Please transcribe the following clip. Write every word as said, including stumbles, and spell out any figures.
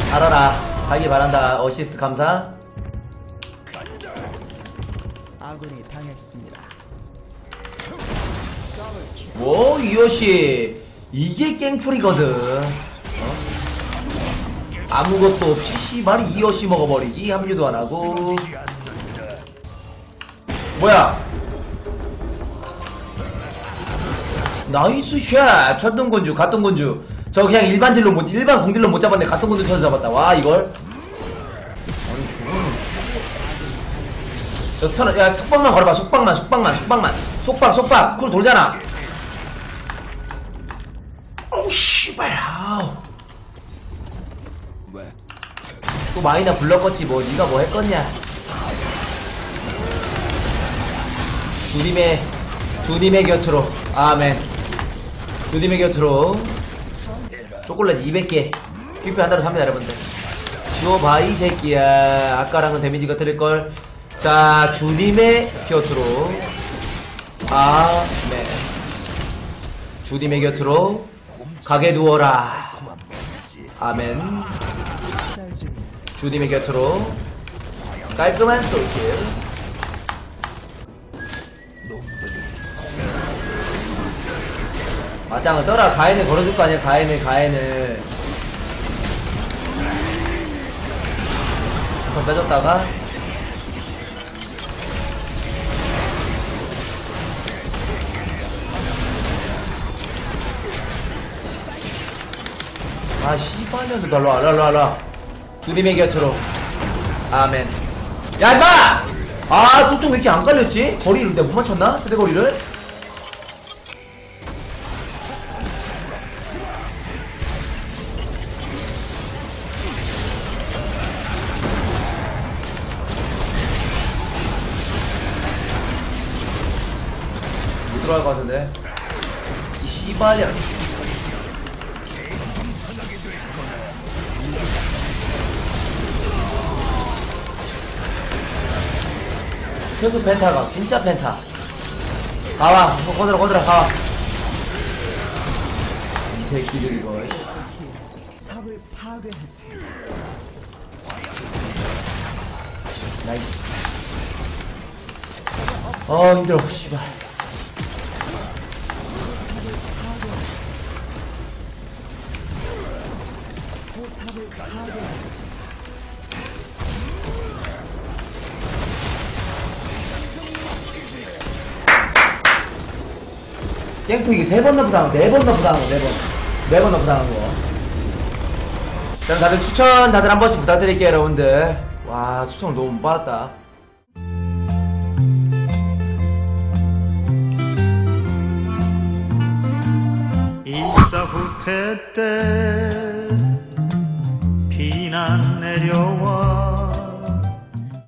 알아라. 살기 바란다. 어시스트 감사. 아군이 당했습니다. 뭐 이것이 이게 깽풀이거든. 어? 아무것도 없이 씨발이 이어시 먹어버리기. 합류도 안하고. 뭐야 나이스 샷. 천둥군주 갓동군주. 저 그냥 일반 딜로 못 일반 궁딜로 못 잡았네. 갓동군주 쳐서 잡았다. 와 이걸 저 턴, 야 속박만 걸어봐. 속박만 속박만 속박만 속박 속박 쿨 돌잖아. 어우 씨발. 아우 왜? 또 마이나 불렀겠지 뭐. 니가 뭐 했겠냐. 주님의 주님의 곁으로. 아멘. 주님의 곁으로. 초콜릿 이백 개 퀵뷰 한 달에 삽니다 여러분들. 지워봐 이 새끼야. 아까랑은 데미지가 틀릴걸. 자 주님의 곁으로. 아멘. 주님의 곁으로 가게 두어라. 아멘. 주님의 곁으로 깔끔한 솔킬. 맞짱을 떠라. 가엔을 걸어줄 거 아니야. 가엔을 가엔을 한번 빼줬다가 아 씨발년도 달라 알라 알라 알라. 주님의 곁으로. 아멘. 야 임마! 아 소통 왜 이렇게 안 깔렸지? 거리를 내가 못 맞췄나? 최대 거리를? 못 들어갈 것 같은데. 이 씨발년. 최소 펜타가 진짜 펜타. 가와 거들어 거들어 가와. 이 새끼들 이거 탑을 파괴했습니다. 나이스. 어 힘들어 씨발. 포탑을 파괴했습니다. 깽프 이게 세 번 너프 당한 거, 네 번 너프 당한 거, 네 번. 네 번 너프 당한 거. 자, 다들 추천 다들 한 번씩 부탁드릴게요, 여러분들. 와, 추천을 너무 못 받았다. 일사후퇴 때 비난 내려와